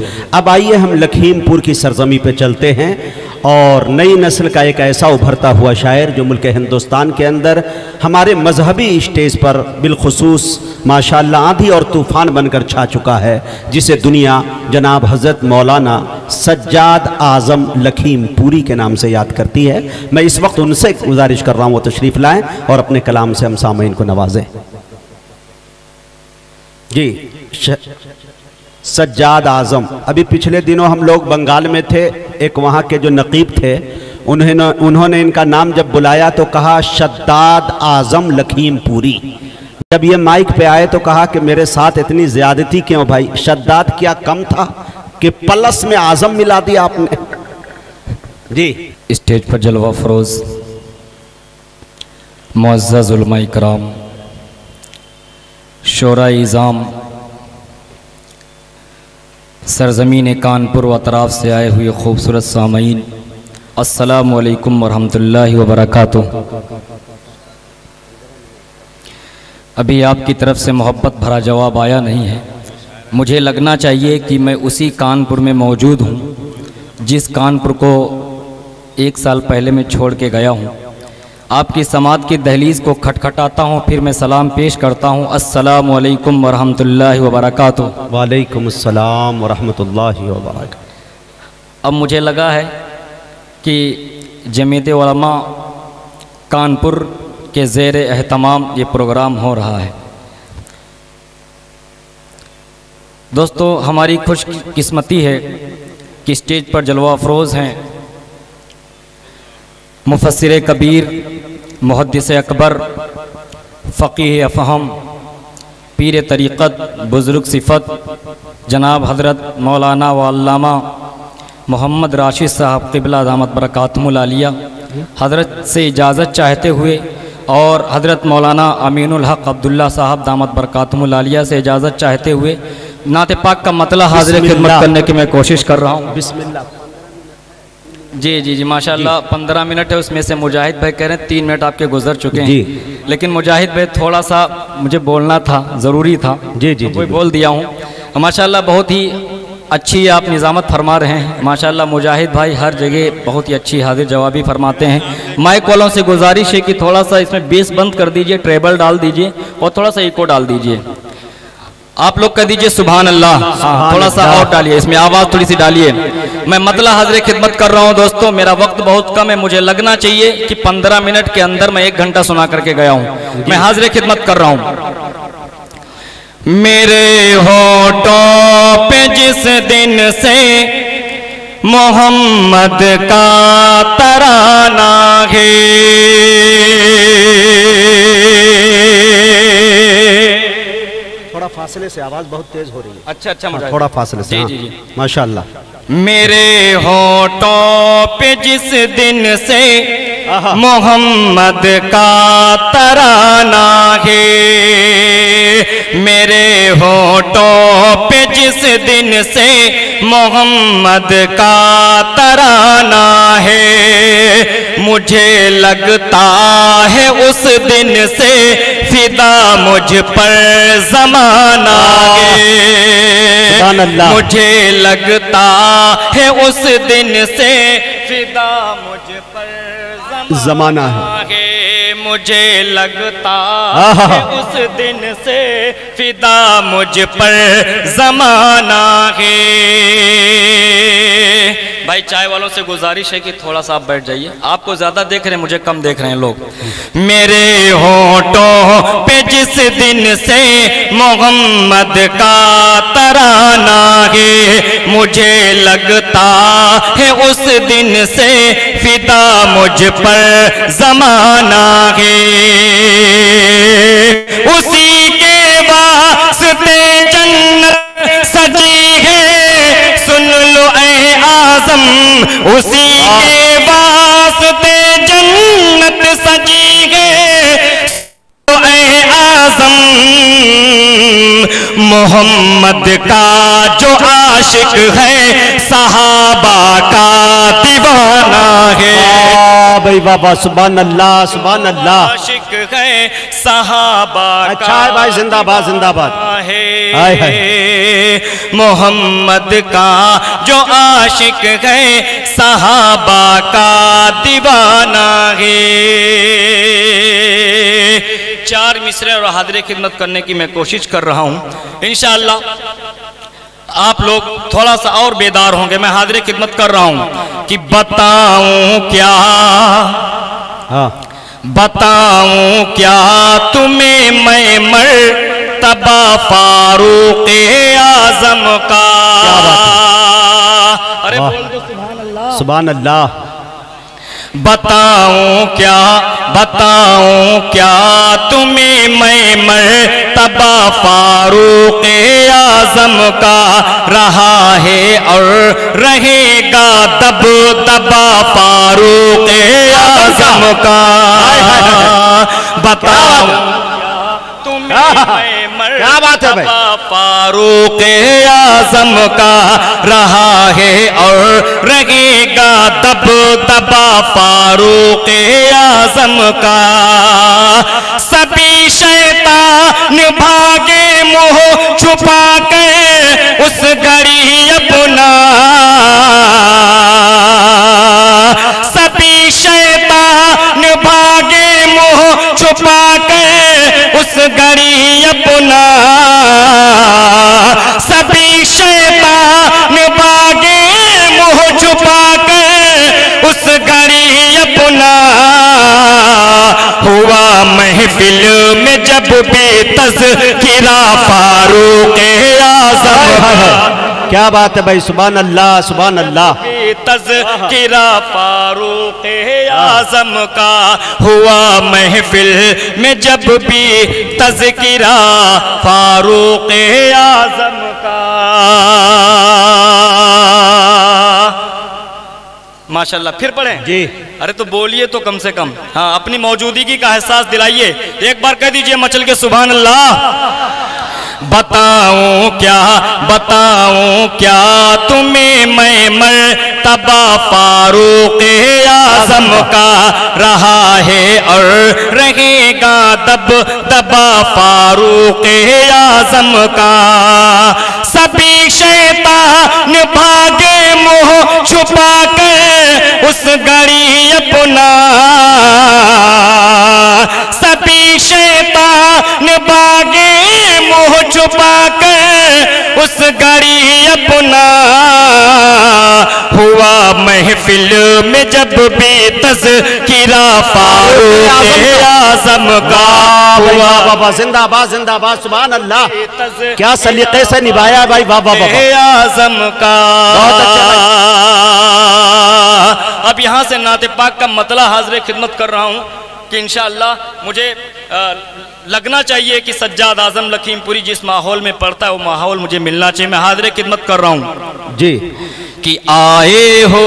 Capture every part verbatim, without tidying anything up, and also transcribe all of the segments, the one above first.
اب آئیے ہم لکھیم پور کی سرزمی پہ چلتے ہیں اور نئی نسل کا ایک ایسا ابھرتا ہوا شاعر جو ملک ہندوستان کے اندر ہمارے مذہبی اسٹیج پر بالخصوص ماشاءاللہ آندھی اور طوفان بن کر چھا چکا ہے، جسے دنیا جناب حضرت مولانا سجاد اعظم لکھیم پوری کے نام سے یاد کرتی ہے۔ میں اس وقت ان سے گزارش کر رہا ہوں وہ تشریف لائیں اور اپنے کلام سے ہم سامعین کو نوازیں۔ جی سجاد اعظم، ابھی پچھلے دنوں ہم لوگ بنگال میں تھے، ایک وہاں کے جو نقیب تھے انہوں نے انہوں نے ان کا نام جب بلایا تو کہا شداد اعظم لکھیم پوری۔ جب یہ مائک پہ آئے تو کہا کہ میرے ساتھ اتنی زیادتی کیوں بھائی، شداد کیا کم تھا کہ پلس میں اعظم ملا دیا آپ نے؟ جی اسٹیج پر جلوہ فروز معزز علماء کرام، شورائے اعظام، سرزمین کانپور و اطراف سے آئے ہوئے خوبصورت سامعین، السلام علیکم ورحمۃ اللہ وبرکاتہ۔ ابھی آپ کی طرف سے محبت بھرا جواب آیا نہیں ہے۔ مجھے لگنا چاہیے کہ میں اسی کانپور میں موجود ہوں جس کانپور کو ایک سال پہلے میں چھوڑ کے گیا ہوں۔ آپ کی سماعت کی دہلیز کو کھٹکھٹاتا ہوں، پھر میں سلام پیش کرتا ہوں، السلام علیکم ورحمۃ اللہ وبرکاتہ۔ وعلیکم السلام ورحمۃ اللہ وبرکاتہ۔ اب مجھے لگا ہے کہ جمعیت علماء کانپور کے زیر اہتمام یہ پروگرام ہو رہا ہے۔ دوستو، ہماری خوش قسمتی ہے کہ اسٹیج پر جلوہ افروز ہیں مفسر کبیر، محدث اکبر، فقیہ افہم، پیر طریقت، بزرگ صفت، جناب حضرت مولانا و علامہ محمد راشد صاحب قبلہ دامت برکاتہم العالیہ۔ حضرت سے اجازت چاہتے ہوئے اور حضرت مولانا امین الحق عبداللہ صاحب دامت برکاتہم العالیہ سے اجازت چاہتے ہوئے نعت پاک کا مطلع حاضر خدمت کرنے کی میں کوشش کر رہا ہوں۔ بسم اللہ۔ جی جی جی ماشاءاللہ، پندرہ منٹ ہے، اس میں سے مجاہد بھائی کہہ رہے ہیں تین منٹ آپ کے گزر چکے ہیں، جی لیکن مجاہد بھائی تھوڑا سا مجھے بولنا تھا، ضروری تھا، جی جی کوئی بول دیا ہوں۔ ماشاءاللہ بہت ہی اچھی آپ نظامت فرما رہے ہیں، ماشاءاللہ مجاہد بھائی ہر جگہ بہت ہی اچھی حاضر جوابی فرماتے ہیں۔ مائک والوں سے گزارش ہے کہ تھوڑا سا اس میں بیس بند کر دیجئے، ٹریبل ڈال دیجئے اور تھوڑا سا ایکو ڈال دیجئے۔ آپ لوگ کہہ دیجئے سبحان اللہ، تھوڑا سا اور ڈالیے، اس میں آواز تھوڑی سی ڈالیے۔ میں مطلع حاضر خدمت کر رہا ہوں دوستو، میرا وقت بہت کم ہے، مجھے لگنا چاہیے کہ پندرہ منٹ کے اندر میں ایک گھنٹہ سنا کر کے گیا ہوں۔ میں حاضر خدمت کر رہا ہوں۔ میرے ہونٹوں پہ جس دن سے محمد کا ترانہ ہے، تھوڑا فاصلے سے، آواز بہت تیز ہو رہی ہے۔ اچھا اچھا مجھے تھوڑا فاصلے سے، جی جی جی ماشاءاللہ۔ میرے ہونٹوں پہ جس دن سے محمد کا ترانہ ہے، میرے ہونٹوں پہ جس دن سے محمد کا ترانہ ہے، مجھے لگتا ہے اس دن سے فدا مجھ پر زمانہ ہے، مجھے لگتا ہے اس دن سے فدا مجھ پر زمانہ ہے، مجھے لگتا ہے اس دن سے فدا مجھ پر زمانہ ہے۔ بھائی چائے والوں سے گزارش ہے کہ تھوڑا سا آپ بیٹھ جائیے، آپ کو زیادہ دیکھ رہے ہیں، مجھے کم دیکھ رہے ہیں لوگ۔ میرے ہونٹوں پہ جس دن سے محمد کا ترانہ ہے، مجھے لگتا ہے اس دن سے فدا مجھ پر زمانہ ہے، اسی کے واسطے جنت سجی ہے، سن لو اے اعظم، اسی کے واسطے جنت سجی ہے، سن لو اے اعظم، محمد کا جو عاشق ہے صحابہ کا دیوانہ ہے، بھائی بابا سبحان اللہ سبحان اللہ، عاشق ہے صحابہ اچھا ہے بھائی، زندہ باد زندہ باد ہے ہائے ہائے محمد کا جو عاشق ہے صحابہ کا دیوانہ ہے۔ چار مصرے اور حاضر خدمت کرنے کی میں کوشش کر رہا ہوں، انشاءاللہ آپ لوگ تھوڑا سا اور بیدار ہوں گے۔ میں حاضر خدمت کر رہا ہوں کہ بتاؤں کیا ہاں بتاؤں کیا تمہیں میں مرتبہ فاروق اعظم کا۔ ارے بول دو سبحان اللہ سبحان اللہ۔ بتاؤں کیا بتاؤں کیا تمہیں میں مرتبہ فاروق اعظم کا، رہا ہے اور رہے گا دب دبا فاروق اعظم کا۔ بتاؤں تمہیں میں کیا بات ہے بھائی؟ مرتبہ فاروق اعظم کا، رہا ہے اور رہے گا دب دبا فاروق اعظم کا۔ سبھی شیطان بھاگے منہ چھپا کر اس گھڑی اپنا، سبھی شیطان بھاگے منہ چھپا کر اس گھڑی اپنا، سبھی شیطان بھاگے منہ چھپا کر اس گھڑی اپنا، ہوا محفل میں جب بھی تذکرہ فاروق اعظم کا۔ کیا بات ہے بھائی، سبحان اللہ سبحان اللہ۔ تذکرہ فاروق اعظم کا، ہوا محفل میں جب بھی تذکرہ فاروق اعظم کا۔ ماشاءاللہ پھر پڑھیں جی ارے تو بولیے تو کم سے کم، ہاں اپنی موجودگی کا احساس دلائیے، ایک بار کہہ دیجئے مچل کے سبحان اللہ۔ بتاؤں کیا بتاؤں کیا تمہیں میں مرتبہ فاروق اعظم کا، رہا ہے اور رہے گا دب دبا فاروق اعظم کا۔ سبھی شیطان بھاگے منہ چھپا کر اس گھڑی اپنا، سبھی شیطان بھاگے منہ چھپا کر اس گھڑی اپنا، ہوا محفل میں جب بھی تذکرہ فاروق اعظم کا، ہوا بابا زندہ باد زندہ باد سبحان اللہ۔ کیا سلیقے سے نبھایا بھائی، واہ واہ واہ۔ اعظم کا۔ بہت اچھا اب یہاں سے نعت پاک کا مطلع حاضر خدمت کر رہا ہوں کہ انشاءاللہ مجھے لگنا چاہیے کہ سجاد اعظم لکھیم پوری جس ماحول میں پڑھتا ہے وہ ماحول مجھے ملنا چاہیے۔ میں حاضر خدمت کر رہا ہوں جی کہ آئے ہو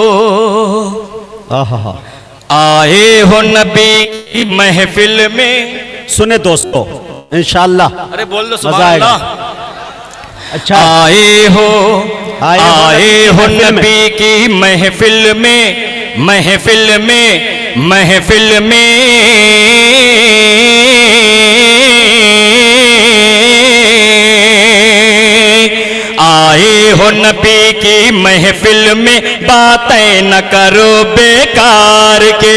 آئے ہو نبی کی محفل میں۔ سنے دوستو انشاءاللہ ارے بول دو مزہ سبحان آئے گا۔ اللہ۔ اچھا آئے ہو آئے ہو آئے ہو محفل میں۔ نبی کی محفل میں، محفل میں محفل میں آئے ہو نبی کی محفل میں، باتیں نہ کرو بیکار کے۔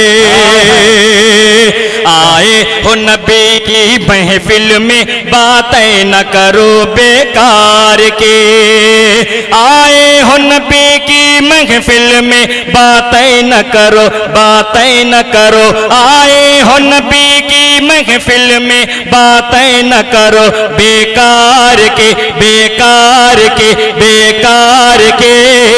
آئے ہو نبی کی محفل میں، باتیں نہ کرو بیکار کے۔ آئے ہو نبی کی محفل میں، باتیں نہ کرو باتیں نہ کرو۔ آئے ہو نبی کی محفل میں، باتیں نہ کرو بیکار کے، بیکار کے بیکار کے۔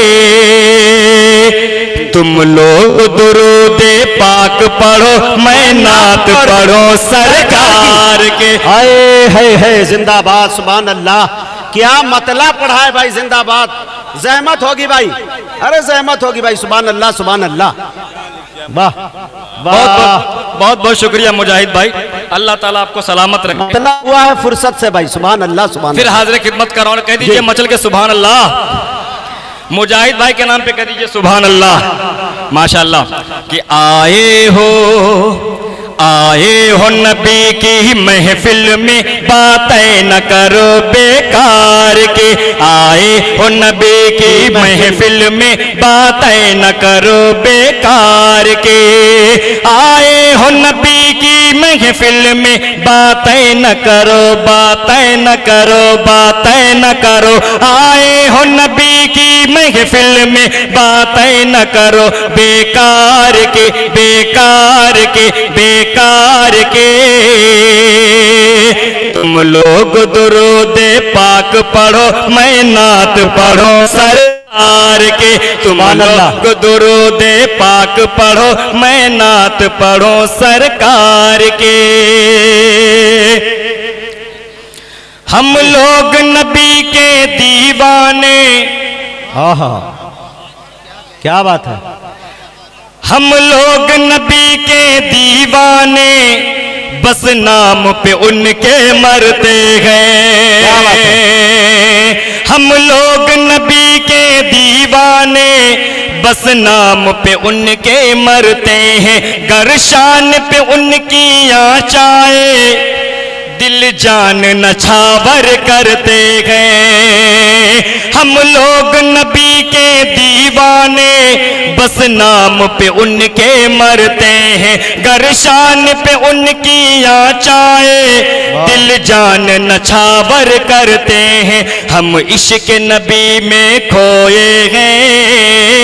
تم لوگ درود پاک پڑھو، میں نعت پڑھو سرکار کے۔ آئے ہے ہے زندہ باد سبحان اللہ۔ کیا مطلع پڑھا ہے بھائی، زندہ باد۔ زحمت ہوگی بھائی، ارے زحمت ہوگی بھائی، سبحان اللہ سبحان اللہ۔ واہ بہت بہت بہت بہت شکریہ مجاہد بھائی، اللہ تعالیٰ آپ کو سلامت رکھے۔ مطلع ہوا ہے فرصت سے بھائی، سبحان اللہ سبحان پھر اللہ۔ حاضر خدمت کر رہا ہوں، کہہ دیجئے مچل کے سبحان اللہ۔ مجاہد بھائی کے نام پہ کہہ دیجئے سبحان اللہ۔ ماشاءاللہ کہ آئے ہو آئے ہو نبی کی محفل میں باتیں نہ کرو بیکار کے، آئے ہو نبی کی محفل میں باتیں نہ کرو بیکار کے، آئے ہو نبی کی محفل میں باتیں نہ کرو باتیں نہ کرو باتیں نہ کرو، آئے ہو نبی کی محفل میں باتیں نہ کرو بیکار کے بیکار کے بیکار کے، تم لوگ درود پاک پڑھو میں نعت پڑھو سرکار کے، تم لوگ درود پاک پڑھو میں نعت پڑھو سرکار کے، ہم لوگ نبی کے دیوانے، آہا کیا بات ہے، ہم لوگ نبی کے دیوانے، بس نام پہ ان کے مرتے ہیں، ہم لوگ نبی کے دیوانے، بس نام پہ ان کے مرتے ہیں، گر شان پہ ان کی آنچائے دل جان نچھاور کرتے ہیں، ہم لوگ نبی کے دیوانے، بس نام پہ ان کے مرتے ہیں، گر شان پہ ان کی آنچائے دل جان نچھاور کرتے ہیں، ہم عشق نبی میں کھوئے ہیں،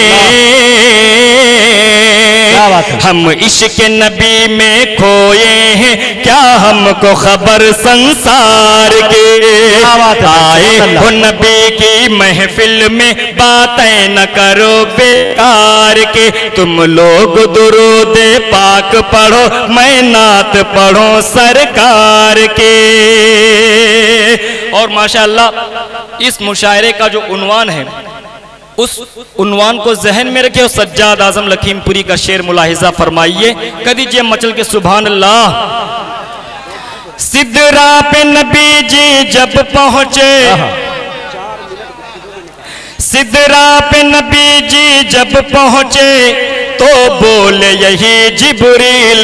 ہم عشق نبی میں کھوئے ہیں، کیا ہم کو خبر سنسار کے، آئے ہو نبی کی محفل میں باتیں نہ کرو بیکار کے، تم لوگ درود پاک پڑھو میں نعت پڑھو سرکار کے۔ اور ماشاءاللہ اس مشاعرے کا جو عنوان ہے اس عنوان کو ذہن میں رکھے، اور سجاد اعظم لکھیم پوری کا شعر ملاحظہ فرمائیے، کہہ دیجئے مچل کے سبحان اللہ۔ سدرا پہ نبی جی جب پہنچے، سدرا پہ نبی جی جب پہنچے، تو بولے یہی جبریل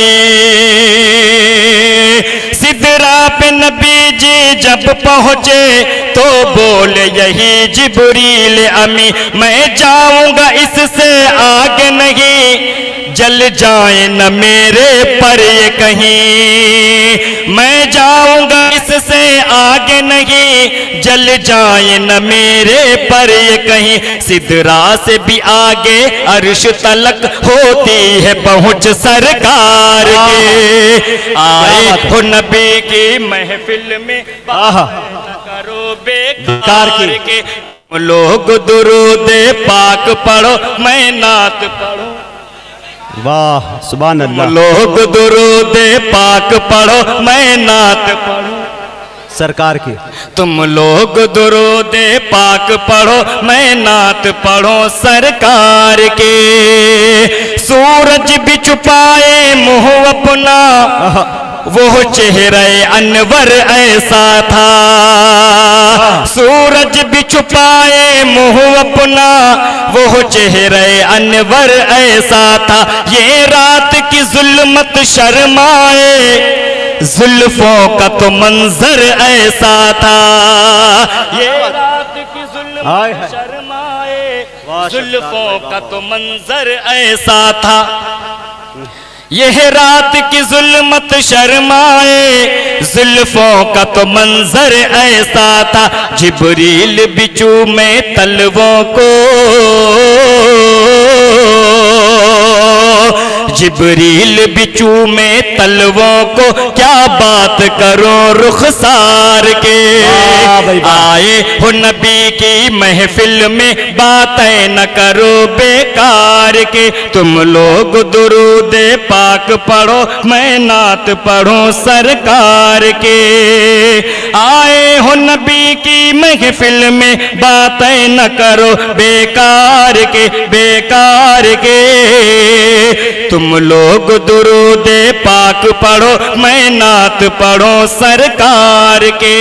امین، سدرا پہ نبی جی جب پہنچے، تو بولے یہی جبریل امین، میں جاؤں گا اس سے آگے نہیں، جل جائیں نہ میرے پر یہ کہیں، میں جاؤں گا اس سے آگے نہیں، جل جائیں نہ میرے پر یہ کہیں، سدرا سے بھی آگے عرش تلک ہوتی ہے پہنچ سرکار کے، آئے ہو نبی کی محفل میں باتیں نہ کرو بیکار کے، لوگ درود پاک پڑھو میں نعت پڑھو، واہ سبحان اللہ، لوگ درود پاک پڑھو میں نعت پڑھو سرکار کی، تم لوگ درود پاک پڑھو میں نعت پڑھو سرکار کے، سورج بھی چھپائے منہ اپنا، وہ چہرہ انور ایسا تھا، سورج بھی چھپائے منہ اپنا، وہ چہرہ انور ایسا تھا، یہ رات کی ظلمت شرمائے، زلفوں کا تو منظر ایسا تھا، یہ رات کی ظلمت شرمائے، زلفوں کا تو منظر ایسا تھا، یہ رات کی ظلمت شرمائے، زلفوں کا تو منظر ایسا تھا، جبریل بچو میں تلووں کو، جبریل بچو میں تلووں کو، کیا بات کرو رخسار کے، آئے ہو نبی کی محفل میں باتیں نہ کرو بیکار کے، تم لوگ درود پاک پڑھو میں نعت پڑھو سرکار کے، آئے ہو نبی کی محفل میں باتیں نہ کرو بیکار کے بیکار کے، تم لوگ درود پاک پڑھو میں نعت پڑھو سرکار کے۔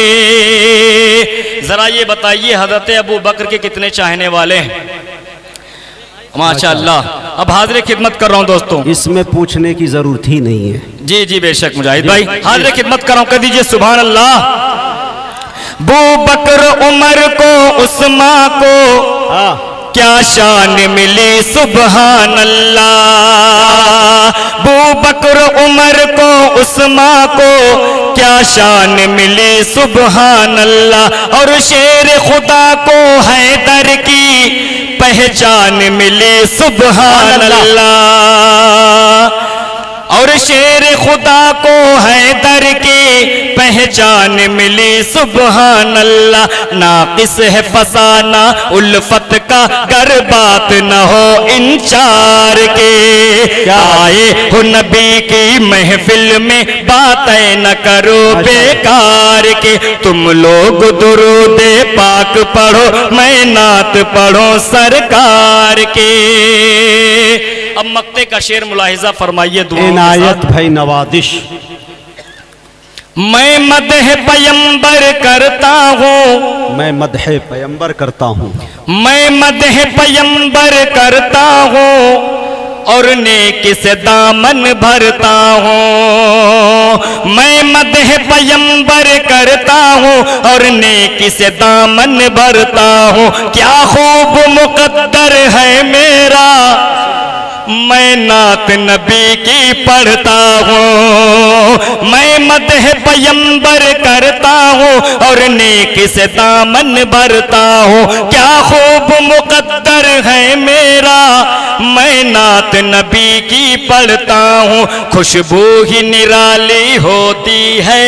ذرا یہ بتائیے حضرت ابو بکر کے کتنے چاہنے والے ہیں؟ माशाअल्लाह। अब हाजिर खिदमत कर रहा हूँ दोस्तों, इसमें पूछने की जरूरत ही नहीं है। जी जी बेशक मुजाहिद भाई, हाजिर खिदमत कर रहा हूँ, कर दीजिए सुभान अल्लाह। बू बकर उमर को उस्मा को क्या शान मिली सुभान अल्लाह। बू बकर उमर को उस्मा को क्या शान मिली सुभान अल्लाह। और शेर खुदा को हैदर की पहचान मिली सुभान अल्लाह। और शेर खुदा को हैदर की पहचान मिली सुभान अल्लाह। नाकिस है फसाना उल्फत का, गर बात न हो इन चार के। आए हो नबी की महफिल में, बातें न करो बेकार के। तुम लोग दुरूदे पाक पढ़ो, मैं नात पढ़ो सरकार के। अब मक्ते का शेर मुलाहिजा फरमाइए दुआ। इनायत भाई नवादिश। मैं मदह पैगंबर करता हूँ, मैं मदह पैगंबर करता हूँ, मैं मदह पैगंबर करता हूँ और नेकी से दामन भरता हूँ। मैं मदह पैगंबर करता हूँ और नेकी से दामन भरता हूँ। क्या खूब मुकद्दर है मेरा, मैं नात नबी की पढ़ता हूँ। मैं मदह पैगंबर करता हूँ और नेकी से दामन भरता हूँ। क्या खूब मुकद्दर है मेरा, मैं नात नबी की पढ़ता हूँ। खुशबू ही निराली होती है,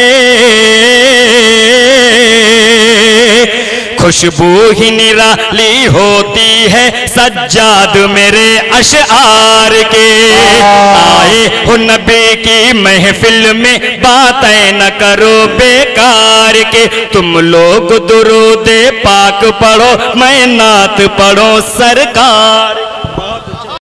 खुशबू ही निराली होती है सज्जाद मेरे अशआर के। आए हो नबी की महफिल में, बातें न करो बेकार के। तुम लोग दुरूदे पाक पढ़ो, मैं नात पढ़ो सरकार।